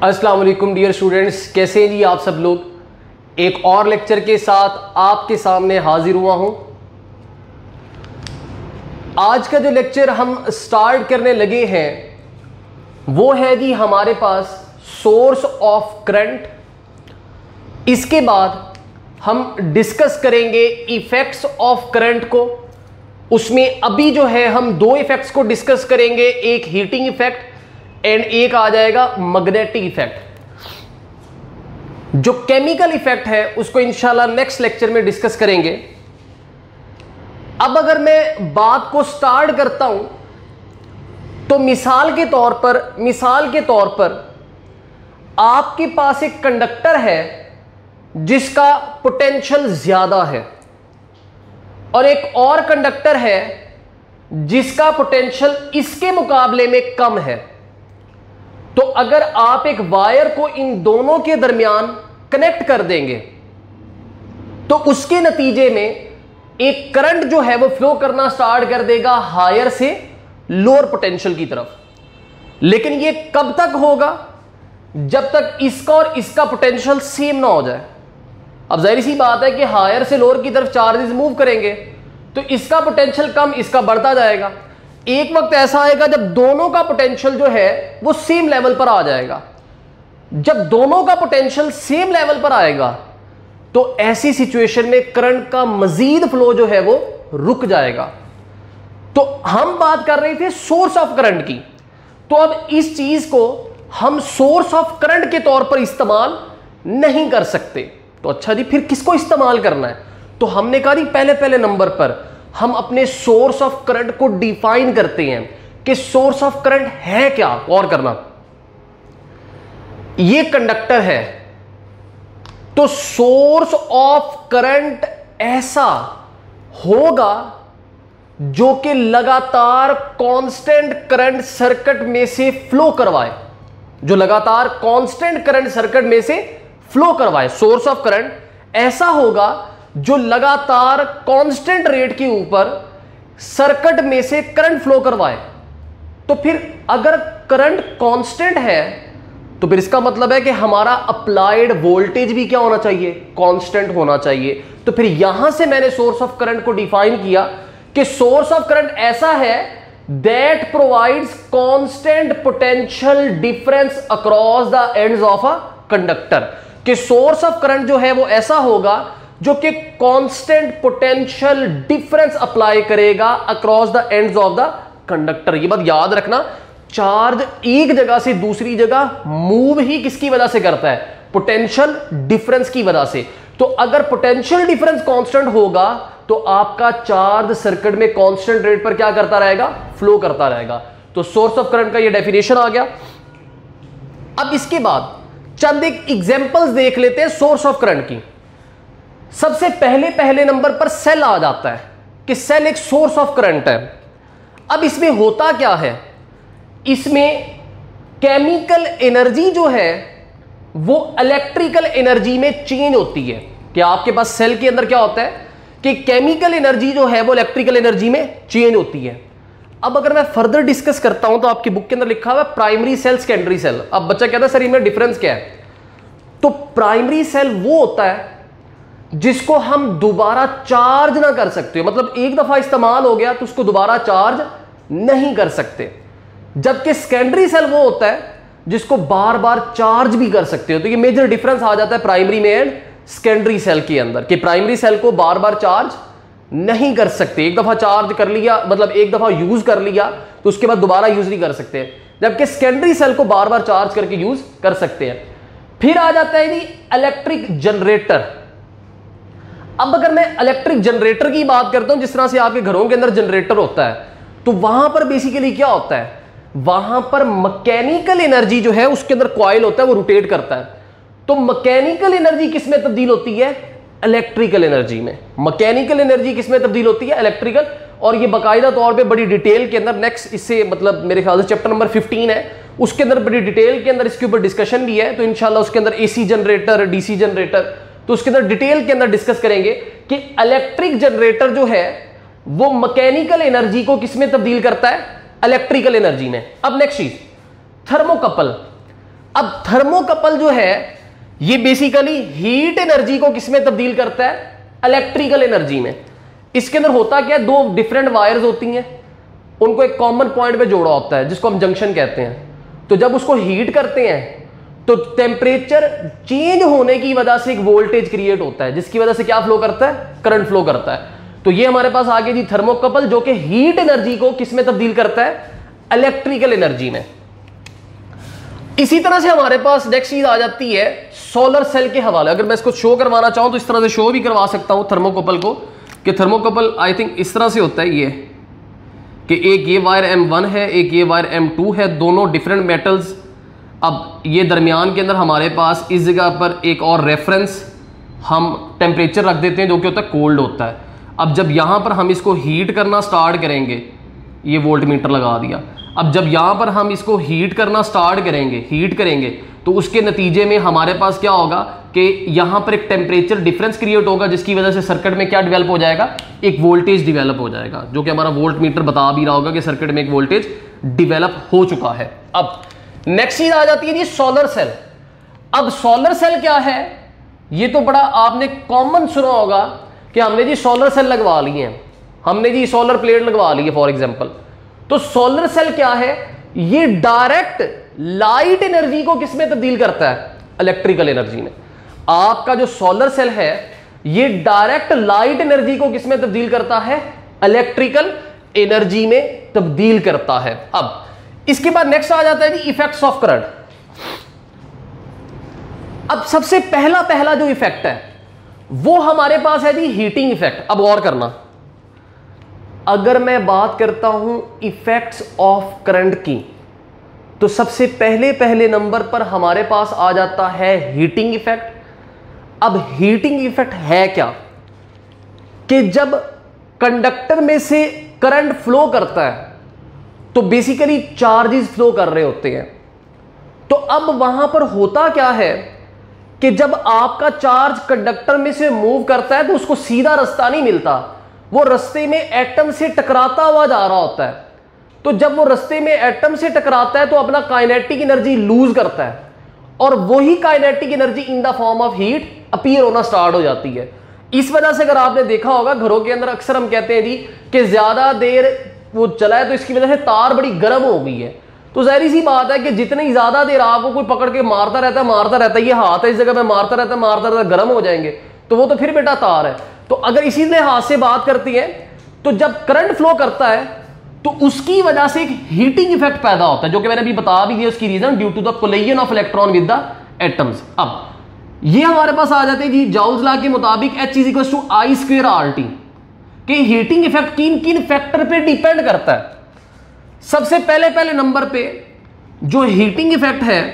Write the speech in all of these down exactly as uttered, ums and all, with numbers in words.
अस्सलाम वालेकुम dear students, कैसे हैं जी आप सब लोग। एक और लेक्चर के साथ आपके सामने हाजिर हुआ हूं। आज का जो लेक्चर हम स्टार्ट करने लगे हैं वो है जी हमारे पास सोर्स ऑफ करंट। इसके बाद हम डिस्कस करेंगे इफेक्ट्स ऑफ करंट को। उसमें अभी जो है हम दो इफेक्ट्स को डिस्कस करेंगे, एक हीटिंग इफेक्ट एंड एक आ जाएगा मैग्नेटिक इफेक्ट। जो केमिकल इफेक्ट है उसको इंशाल्लाह नेक्स्ट लेक्चर में डिस्कस करेंगे। अब अगर मैं बात को स्टार्ट करता हूं तो मिसाल के तौर पर मिसाल के तौर पर आपके पास एक कंडक्टर है जिसका पोटेंशियल ज्यादा है और एक और कंडक्टर है जिसका पोटेंशियल इसके मुकाबले में कम है। तो अगर आप एक वायर को इन दोनों के दरमियान कनेक्ट कर देंगे तो उसके नतीजे में एक करंट जो है वो फ्लो करना स्टार्ट कर देगा हायर से लोअर पोटेंशियल की तरफ। लेकिन ये कब तक होगा? जब तक इसका और इसका पोटेंशियल सेम ना हो जाए। अब जाहिर सी बात है कि हायर से लोअर की तरफ चार्जेस मूव करेंगे तो इसका पोटेंशियल कम, इसका बढ़ता जाएगा। एक वक्त ऐसा आएगा जब दोनों का पोटेंशियल जो है वो सेम लेवल पर आ जाएगा। जब दोनों का पोटेंशियल सेम लेवल पर आएगा तो ऐसी सिचुएशन में करंट का मजीद फ्लो जो है वो रुक जाएगा। तो हम बात कर रहे थे सोर्स ऑफ करंट की। तो अब इस चीज को हम सोर्स ऑफ करंट के तौर पर इस्तेमाल नहीं कर सकते। तो अच्छा जी, फिर किसको इस्तेमाल करना है? तो हमने कहा जी पहले पहले नंबर पर हम अपने सोर्स ऑफ करंट को डिफाइन करते हैं कि सोर्स ऑफ करंट है क्या। और करना, ये कंडक्टर है तो सोर्स ऑफ करंट ऐसा होगा जो कि लगातार कांस्टेंट करंट सर्किट में से फ्लो करवाए जो लगातार कांस्टेंट करंट सर्किट में से फ्लो करवाए सोर्स ऑफ करंट ऐसा होगा जो लगातार कांस्टेंट रेट के ऊपर सर्किट में से करंट फ्लो करवाए। तो फिर अगर करंट कांस्टेंट है तो फिर इसका मतलब है कि हमारा अप्लाइड वोल्टेज भी क्या होना चाहिए? कांस्टेंट होना चाहिए। तो फिर यहां से मैंने सोर्स ऑफ करंट को डिफाइन किया कि सोर्स ऑफ करंट ऐसा है that provides constant potential difference across the ends of a conductor. कि सोर्स ऑफ करंट जो है वो ऐसा होगा जो कि कांस्टेंट पोटेंशियल डिफरेंस अप्लाई करेगा across the ends of the conductor. ये बात याद रखना, चार्ज एक जगह से दूसरी जगह मूव ही किसकी वजह से करता है? पोटेंशियल डिफरेंस की वजह से। तो अगर पोटेंशियल डिफरेंस कांस्टेंट होगा तो आपका चार्ज सर्किट में कांस्टेंट रेट पर क्या करता रहेगा? फ्लो करता रहेगा। तो सोर्स ऑफ करंट का ये डेफिनेशन आ गया। अब इसके बाद चंद एक एग्जांपल्स देख लेते हैं सोर्स ऑफ करंट की। सबसे पहले पहले नंबर पर सेल आ जाता है कि सेल एक सोर्स ऑफ करंट है। अब इसमें होता क्या है? इसमें केमिकल एनर्जी जो है वो इलेक्ट्रिकल एनर्जी में चेंज होती है। कि आपके पास सेल के अंदर क्या होता है कि केमिकल एनर्जी जो है वो इलेक्ट्रिकल एनर्जी में चेंज होती है। अब अगर मैं फर्दर डिस्कस करता हूं तो आपकी बुक के अंदर लिखा हुआ है प्राइमरी सेल, सेकेंडरी सेल। अब बच्चा कहता है सर इनमें डिफरेंस क्या है? तो प्राइमरी सेल वो होता है जिसको हम दोबारा चार्ज ना कर सकते हो, मतलब एक दफा इस्तेमाल हो गया तो उसको दोबारा चार्ज नहीं कर सकते। जबकि सेकेंडरी सेल वो होता है जिसको बार बार चार्ज भी कर सकते हो। तो ये मेजर डिफरेंस आ जाता है प्राइमरी में एंड सेकेंडरी सेल के अंदर कि प्राइमरी सेल को बार बार चार्ज नहीं कर सकते। एक दफा चार्ज कर लिया, मतलब एक दफा यूज कर लिया तो उसके बाद दोबारा यूज नहीं कर सकते। जबकि सेकेंडरी सेल को बार बार चार्ज करके यूज कर सकते हैं। फिर आ जाता है जी इलेक्ट्रिक जनरेटर। अब अगर मैं इलेक्ट्रिक जनरेटर की बात करता हूं, जिस तरह से आपके घरों के अंदर जनरेटर होता है, तो वहां पर बेसिकली क्या होता है? वहां पर मैकेनिकल एनर्जी जो है उसके अंदर कॉइल होता है, वो रोटेट करता है। तो मैकेनिकल एनर्जी किस में तब्दील होती है? इलेक्ट्रिकल एनर्जी में। मैकेनिकल एनर्जी किस में तब्दील होती है? इलेक्ट्रिकल। और ये बाकायदा तौर पे बड़ी डिटेल के अंदर नेक्स्ट इससे मतलब मेरे ख्याल से चैप्टर नंबर फिफ्टीन है, उसके अंदर बड़ी डिटेल के अंदर इसके ऊपर डिस्कशन भी है। तो इंशाल्लाह उसके अंदर एसी जनरेटर, डीसी जनरेटर, तो उसके अंदर डिटेल के अंदर डिस्कस करेंगे कि इलेक्ट्रिक जनरेटर जो है वो मैकेनिकल एनर्जी को किस में तब्दील करता है? इलेक्ट्रिकल एनर्जी में। अब नेक्स्ट चीज थर्मोकपल। अब थर्मोकपल जो है ये बेसिकली हीट एनर्जी को किसमें तब्दील करता है? इलेक्ट्रिकल एनर्जी में। इसके अंदर होता क्या है, दो डिफरेंट वायर्स होती हैं, उनको एक कॉमन पॉइंट पे जोड़ा होता है जिसको हम जंक्शन कहते हैं। तो जब उसको हीट करते हैं तो टेम्परेचर चेंज होने की वजह से एक वोल्टेज क्रिएट होता है, जिसकी वजह से क्या फ्लो करता है? करंट फ्लो करता है। तो ये हमारे पास आ गया जी थर्मोकपल, जो कि हीट एनर्जी को किसमें तब्दील करता है? इलेक्ट्रिकल एनर्जी में। इसी तरह से हमारे पास नेक्स्ट चीज आ जाती है सोलर सेल के हवाले। अगर मैं इसको शो करवाना चाहूं तो इस तरह से शो भी करवा सकता हूं थर्मोकपल को, कि थर्मोकपल आई थिंक इस तरह से होता है ये, कि एक ये वायर एम वन है, एक ये वायर एम टू है, दोनों डिफरेंट मेटल्स। अब ये दरमियान के अंदर हमारे पास इस जगह पर एक और रेफरेंस हम टेम्परेचर रख देते हैं जो कि होता है कोल्ड होता है। अब जब यहाँ पर हम इसको हीट करना स्टार्ट करेंगे, ये वोल्ट मीटर लगा दिया, अब जब यहाँ पर हम इसको हीट करना स्टार्ट करेंगे हीट करेंगे तो उसके नतीजे में हमारे पास क्या होगा कि यहाँ पर एक टेम्परेचर डिफरेंस क्रिएट होगा, जिसकी वजह से सर्किट में क्या डेवलप हो जाएगा? एक वोल्टेज डिवेलप हो जाएगा, जो कि हमारा वोल्ट मीटर बता भी रहा होगा कि सर्किट में एक वोल्टेज डिवेलप हो चुका है। अब नेक्स्ट चीज आ जाती है जी सोलर सेल। अब सोलर सेल क्या है? ये तो बड़ा आपने कॉमन सुना होगा कि हमने जी सोलर सेल लगवा लिए हैं, हमने जी सोलर प्लेट लगवा ली है फॉर एग्जांपल। तो सोलर सेल क्या है? ये डायरेक्ट लाइट एनर्जी को किसमें तब्दील करता है? इलेक्ट्रिकल एनर्जी में। आपका जो सोलर सेल है ये डायरेक्ट लाइट एनर्जी को किसमें तब्दील करता है? इलेक्ट्रिकल एनर्जी में तब्दील करता है। अब इसके बाद नेक्स्ट आ जाता है जी इफेक्ट्स ऑफ करंट। अब सबसे पहला पहला जो इफेक्ट है वो हमारे पास है जी हीटिंग इफेक्ट। अब और करना, अगर मैं बात करता हूं इफेक्ट्स ऑफ करंट की, तो सबसे पहले पहले नंबर पर हमारे पास आ जाता है हीटिंग इफेक्ट। अब हीटिंग इफेक्ट है क्या? कि जब कंडक्टर में से करंट फ्लो करता है तो बेसिकली चार्जेस फ्लो कर रहे होते हैं। तो अब वहां पर होता क्या है कि जब आपका चार्ज कंडक्टर में से मूव करता है तो उसको सीधा रास्ता नहीं मिलता, वो रास्ते में एटम से टकराता हुआ जा रहा होता है। तो जब वो रास्ते में एटम से टकराता है तो अपना काइनेटिक एनर्जी लूज करता है, और वही kinetic energy in the form of heat appear होना स्टार्ट हो जाती है। इस वजह से अगर आपने देखा होगा घरों के अंदर अक्सर हम कहते हैं जी कि ज्यादा देर वो चला है तो इसकी वजह से तार बड़ी गर्म हो गई है। तो जाहिर सी बात है कि जितनी ज्यादा देर आपको कोई पकड़ के मारता रहता है मारता रहता है ये हाथ है इस जगह में मारता रहता है मारता रहता है गर्म हो जाएंगे, तो वो तो फिर बेटा तार है। तो अगर इसी लिहाज से बात करती है तो जब करंट फ्लो करता है तो उसकी वजह से एक हीटिंग इफेक्ट पैदा होता है, जो कि मैंने अभी बता भी दिया उसकी reason, due to the collision of electron with the atoms. अब ये हमारे पास आ जाते हैं जी जाउस लॉ के मुताबिक H is equal to I square R T, कि हीटिंग इफेक्ट किन किन फैक्टर पे डिपेंड करता है। सबसे पहले पहले नंबर पे जो हीटिंग इफेक्ट है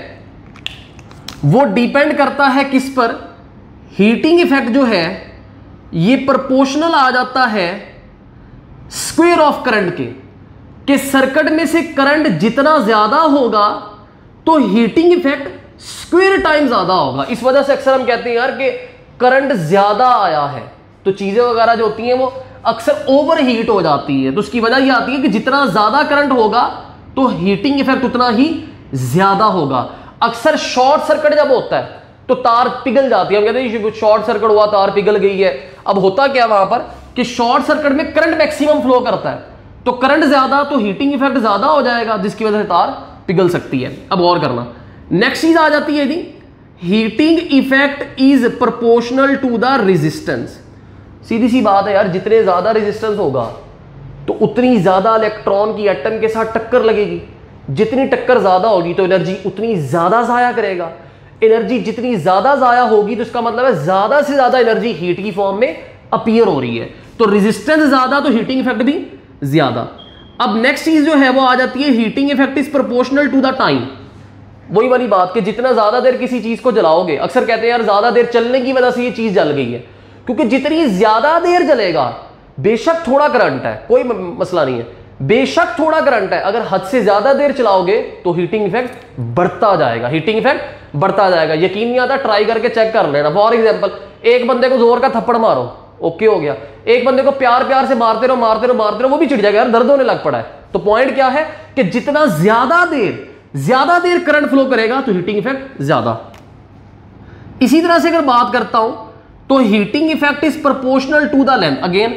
वो डिपेंड करता है किस पर? हीटिंग इफेक्ट जो है ये प्रोपोर्शनल आ जाता है स्क्वायर ऑफ करंट के, कि सर्किट में से करंट जितना ज्यादा होगा तो हीटिंग इफेक्ट स्क्वायर टाइम ज्यादा होगा। इस वजह से अक्सर हम कहते हैं यार कि करंट ज्यादा आया है तो चीजें वगैरह जो होती हैं वो अक्सर ओवर हीट हो जाती है। तो उसकी वजह यह आती है कि जितना ज्यादा करंट होगा तो हीटिंग इफेक्ट उतना ही ज्यादा होगा। अक्सर शॉर्ट सर्किट जब होता है तो तार पिघल जाती है, हम कहते हैं शॉर्ट सर्किट हुआ तार पिघल गई है। अब होता क्या वहां पर कि शॉर्ट सर्किट में करंट मैक्सिमम फ्लो करता है, तो करंट ज्यादा तो हीटिंग इफेक्ट ज्यादा हो जाएगा, जिसकी वजह से तार पिघल सकती है। अब और करना, नेक्स्ट चीज आ जाती है जी heating effect is proportional to the resistance. सीधी सी बात है यार, जितने ज्यादा रेजिस्टेंस होगा तो उतनी ज्यादा इलेक्ट्रॉन की एटम के साथ टक्कर लगेगी। जितनी टक्कर ज्यादा होगी तो एनर्जी उतनी ज्यादा जाया करेगा। एनर्जी जितनी ज्यादा जाया होगी तो इसका मतलब है ज्यादा से ज्यादा एनर्जी हीट की फॉर्म में अपीयर हो रही है। तो रेजिस्टेंस ज्यादा तो हीटिंग इफेक्ट भी ज्यादा। अब नेक्स्ट चीज जो है वो आ जाती है heating effect is proportional to the time. वही वाली बात कि जितना ज्यादा देर किसी चीज को जलाओगे, अक्सर कहते हैं यार ज्यादा देर चलने की वजह से ये चीज जल गई है, क्योंकि जितनी ज्यादा देर जलेगा, बेशक थोड़ा करंट है कोई मसला नहीं है, बेशक थोड़ा करंट है, अगर हद से ज्यादा देर चलाओगे तो हीटिंग इफेक्ट बढ़ता जाएगा, हीटिंग इफेक्ट बढ़ता जाएगा। यकीन नहीं आता ट्राई करके चेक कर लेना। फॉर एग्जांपल एक बंदे को जोर का थप्पड़ मारो, ओके हो गया। एक बंदे को प्यार प्यार से मारते रहो मारते रहो मारते रहो, वो भी चिढ़ जाएगा यार दर्द होने लग पड़ा है। तो पॉइंट क्या है कि जितना ज्यादा देर ज्यादा देर करंट फ्लो करेगा तो हीटिंग इफेक्ट ज्यादा। इसी तरह से अगर बात करता हूं तो heating effect is proportional to the length. Again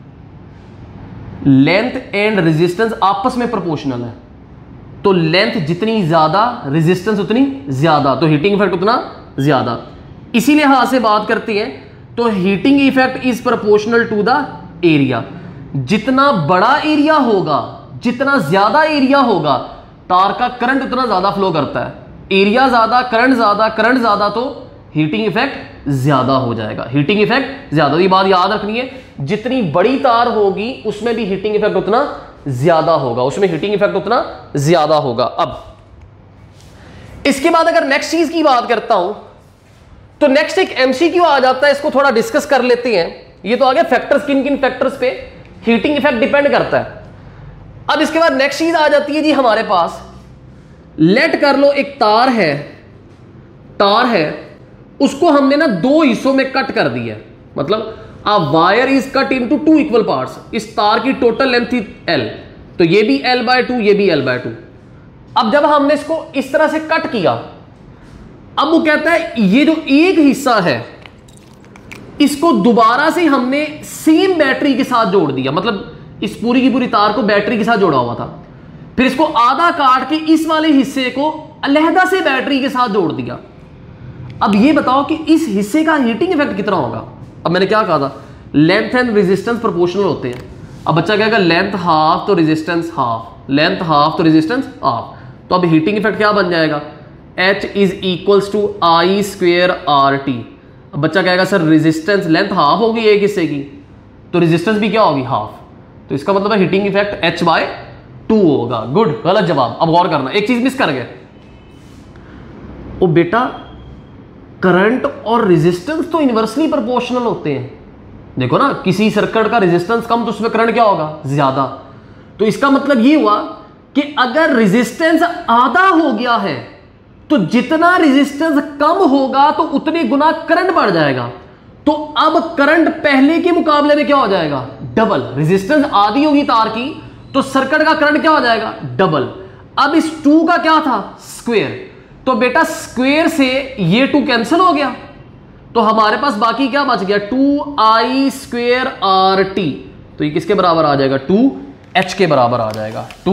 length and resistance आपस में प्रोपोर्शनल है, तो लेंथ जितनी ज्यादा रेजिस्टेंस उतनी ज्यादा, तो हीटिंग इफेक्ट उतना ज्यादा। इसीलिए हाथ से बात करती है तो heating effect is proportional to the area. जितना बड़ा एरिया होगा, जितना ज्यादा एरिया होगा, तार का करंट उतना ज्यादा फ्लो करता है। एरिया ज्यादा, करंट ज्यादा, करंट ज्यादा, तो हीटिंग इफेक्ट ज्यादा हो जाएगा। हीटिंग इफेक्ट ज्यादा, ये बात याद रखनी है। जितनी बड़ी तार होगी उसमें भी हीटिंग इफेक्ट उतना ज्यादा होगा, उसमें हीटिंग इफेक्ट उतना ज्यादा होगा। अब इसके बाद अगर नेक्स्ट चीज की बात करता हूं तो नेक्स्ट एक एमसीक्यू आ जाता है, इसको थोड़ा डिस्कस कर लेते हैं। ये तो आ गया फैक्टर्स, किन किन फैक्टर्स पे हीटिंग इफेक्ट डिपेंड करता है। अब इसके बाद नेक्स्ट चीज आ जाती है जी हमारे पास, लेट कर लो एक तार है, तार है उसको हमने ना दो हिस्सों में कट कर दिया है। मतलब a wire is cut into two equal parts. इस तार की टोटल लेंथ थी एल, तो ये भी एल बाय टू, ये भी एल बाय टू। अब जब हमने इसको इस तरह से कट किया, अब वो कहता है ये जो एक हिस्सा है इसको दोबारा से हमने सेम बैटरी के साथ जोड़ दिया। मतलब इस पूरी की पूरी तार को बैटरी के साथ जोड़ा हुआ था, फिर इसको आधा काट के इस वाले हिस्से को अलहदा से बैटरी के साथ जोड़ दिया। अब ये बताओ कि इस हिस्से का हीटिंग इफेक्ट कितना होगा। अब मैंने क्या कहा था, लेंथ एंड रेजिस्टेंस प्रोपोर्शनल होते हैं। अब बच्चा कहेगा लेंथ हाफ तो रेजिस्टेंस हाफ, लेंथ हाफ तो रेजिस्टेंस हाफ, तो अब हीटिंग इफेक्ट क्या बन जाएगा, H is equals to I square R T. अब बच्चा कहेगा सर रेजिस्टेंस, लेंथ हाफ होगी एक हिस्से की, तो रेजिस्टेंस भी क्या होगी, हाफ, तो इसका मतलब है heating effect H by two होगा। गुड, गलत जवाब। अब गौर करना, एक चीज मिस कर गए। ओ बेटा, करंट और रेजिस्टेंस तो इनवर्सली प्रोपोर्शनल होते हैं। देखो ना, किसी सर्किट का रेजिस्टेंस कम तो उसमें करंट क्या होगा, ज्यादा। तो इसका मतलब ये हुआ कि अगर रेजिस्टेंस आधा हो गया है तो जितना रेजिस्टेंस कम होगा तो उतने गुना करंट बढ़ जाएगा। तो अब करंट पहले के मुकाबले में क्या हो जाएगा, डबल। रेजिस्टेंस आधी होगी तार की तो सर्किट का करंट क्या हो जाएगा, डबल। अब इस टू का क्या था, स्क्वायर, तो बेटा स्क्वायर से ये टू कैंसिल हो गया, तो हमारे पास बाकी क्या बच गया, two I square R T. तो ये किसके बराबर आ जाएगा, टू एच के बराबर आ जाएगा, टू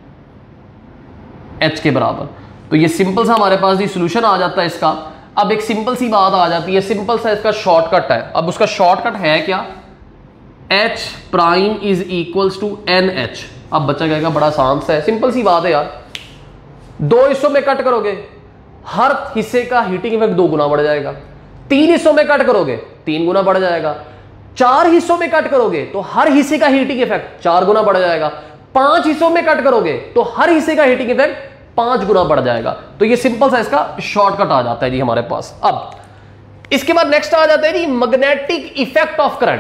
एच के बराबर। तो ये सिंपल सा हमारे पास ये सॉल्यूशन आ जाता है इसका। अब एक सिंपल सी बात आ जाती है, सिंपल सा इसका शॉर्टकट है। अब उसका शॉर्टकट है क्या, H prime is equals to N H. अब बच्चा कहेगा बड़ा आसान सा है, सिंपल सी बात है यार, दो हिस्सों में कट करोगे, हर हिस्से का हीटिंग इफेक्ट दो गुना बढ़ जाएगा। तीन हिस्सों में कट करोगे, तीन गुना बढ़ जाएगा। चार हिस्सों में कट करोगे तो हर हिस्से का हीटिंग इफेक्ट चार गुना बढ़ जाएगा। पांच हिस्सों में कट करोगे तो हर हिस्से का हीटिंग इफेक्ट पांच गुना बढ़ जाएगा। तो ये सिंपल सा इसका शॉर्टकट आ जाता है जी हमारे पास। अब इसके बाद नेक्स्ट आ जाता है जी मैग्नेटिक इफेक्ट ऑफ करंट।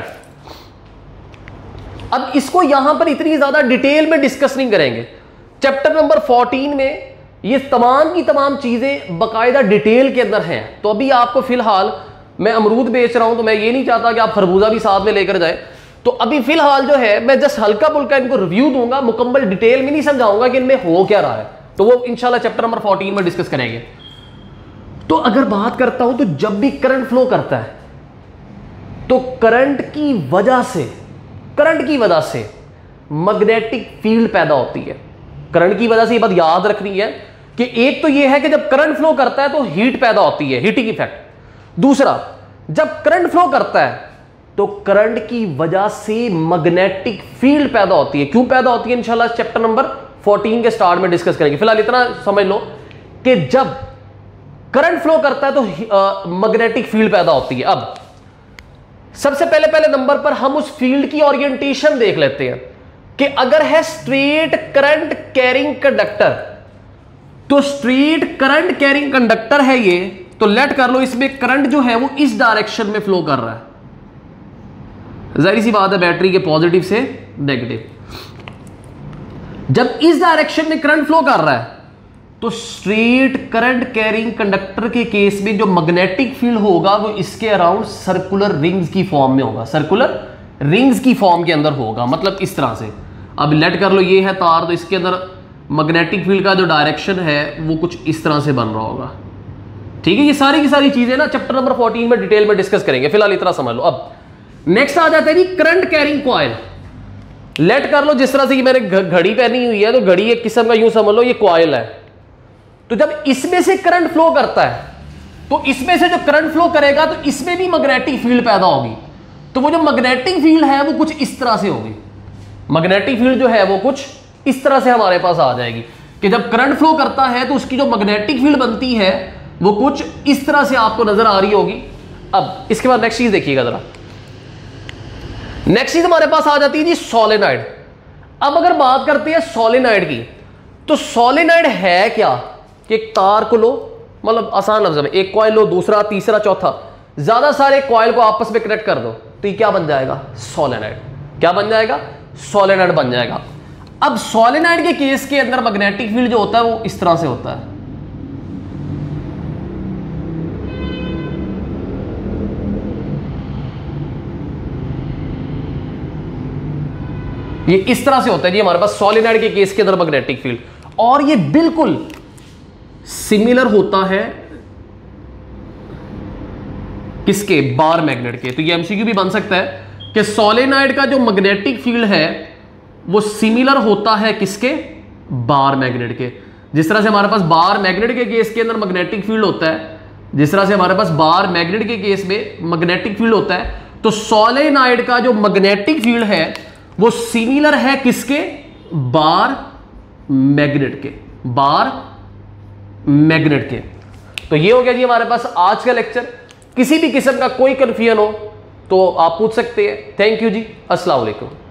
अब इसको यहां पर इतनी ज्यादा डिटेल में डिस्कस नहीं करेंगे। चैप्टर नंबर फोर्टीन में ये तमाम की तमाम चीजें बकायदा डिटेल के अंदर हैं। तो अभी आपको फिलहाल मैं अमरूद बेच रहा हूं, तो मैं ये नहीं चाहता कि आप खरबूजा भी साथ में लेकर जाए। तो अभी फिलहाल जो है मैं जस्ट हल्का फुल्का इनको रिव्यू दूंगा, मुकम्मल डिटेल में नहीं समझाऊंगा कि इनमें हो क्या रहा है। तो वो इंशाल्लाह चैप्टर नंबर फोर्टीन में डिस्कस करेंगे। तो अगर बात करता हूं तो जब भी करंट फ्लो करता है तो करंट की वजह से करंट की वजह से मैग्नेटिक फील्ड पैदा होती है। करंट की वजह से ये बात याद रखनी है कि एक तो ये है कि जब करंट फ्लो करता है तो हीट पैदा होती है, हीटिंग इफेक्ट। दूसरा, जब करंट फ्लो करता है तो करंट की वजह से मैग्नेटिक फील्ड पैदा होती है। क्यों पैदा होती है इंशाल्लाह चैप्टर नंबर फोर्टीन के स्टार्ट में डिस्कस करेंगे। फिलहाल इतना समझ लो कि जब करंट फ्लो करता है तो मैग्नेटिक फील्ड पैदा होती है। अब सबसे पहले पहले नंबर पर हम उस फील्ड की ओरिएंटेशन देख लेते हैं कि अगर है स्ट्रेट करंट कैरिंग कंडक्टर, तो स्ट्रेट करंट कैरिंग कंडक्टर है ये, तो लेट कर लो इसमें करंट जो है वो इस डायरेक्शन में फ्लो कर रहा है। जाहिर सी बात है बैटरी के पॉजिटिव से नेगेटिव। जब इस डायरेक्शन में करंट फ्लो कर रहा है तो स्ट्रेट करंट कैरिंग कंडक्टर के केस में जो मैग्नेटिक फील्ड होगा वो इसके अराउंड सर्कुलर रिंग्स की फॉर्म में होगा, सर्कुलर रिंग्स की फॉर्म के अंदर होगा। मतलब इस तरह से, अब लेट कर लो ये है तार, तो इसके अंदर मैग्नेटिक फील्ड का जो डायरेक्शन है वो कुछ इस तरह से बन रहा होगा। ठीक है, ये सारी की सारी चीजें ना चैप्टर नंबर फोर्टीन में डिटेल में डिस्कस करेंगे, फिलहाल इतना समझ लो। अब नेक्स्ट आ जाता है जी करंट कैरिंग कॉइल। लेट कर लो जिस तरह से कि मैंने घड़ी पहनी हुई है तो घड़ी एक किस्म का यूं समझ लो ये कॉइल है। तो जब इसमें से करंट फ्लो करता है तो इसमें से जो करंट फ्लो करेगा तो इसमें भी मैग्नेटिक फील्ड पैदा होगी। तो वो जो मैग्नेटिक फील्ड है वो कुछ इस तरह से होगी। मैग्नेटिक फील्ड जो है वो कुछ इस तरह से हमारे पास आ जाएगी कि जब करंट फ्लो करता है तो उसकी जो मैग्नेटिक फील्ड बनती है वो कुछ इस तरह से आपको नजर आ रही होगी। अब इसके बाद नेक्स्ट चीज देखिएगा जरा। नेक्स्ट चीज हमारे पास आ जाती है जी सोलेनॉइड। अब अगर बात करते हैं सोलेनॉइड की तो सोलेनॉइड है क्या कि एक तार को लो, मतलब आसान लफ्ज में एक कॉइल लो, दूसरा तीसरा चौथा, ज्यादा सारे कॉइल को आपस में कनेक्ट कर दो तो ये क्या बन जाएगा? सोलेनॉइड। क्या बन जाएगा? सोलेनॉइड बन जाएगा। अब सोलेनॉइड के केस के अंदर मैग्नेटिक फील्ड जो होता है वो इस तरह से होता है। ये इस तरह से होता है जी हमारे पास सोलेनॉइड के केस के अंदर मैग्नेटिक फील्ड, और ये बिल्कुल सिमिलर होता है किसके? बार मैग्नेट के। तो ये एमसीक्यू भी बन सकता है कि सोलेनॉइड का जो मैग्नेटिक फील्ड है वो सिमिलर होता है किसके? बार मैग्नेट के। जिस तरह से हमारे पास बार मैग्नेट के केस के अंदर मैग्नेटिक फील्ड होता है, जिस तरह से हमारे पास बार मैग्नेट के केस में मैग्नेटिक फील्ड होता है, तो सोलेनॉइड का जो मैग्नेटिक फील्ड है वो सिमिलर है किसके? बार मैग्नेट के। बार मैग्नेट के। तो ये हो गया जी हमारे पास आज का लेक्चर। किसी भी किस्म का कोई कंफ्यूजन हो तो आप पूछ सकते हैं। थैंक यू जी, अस्सलाम वालेकुम।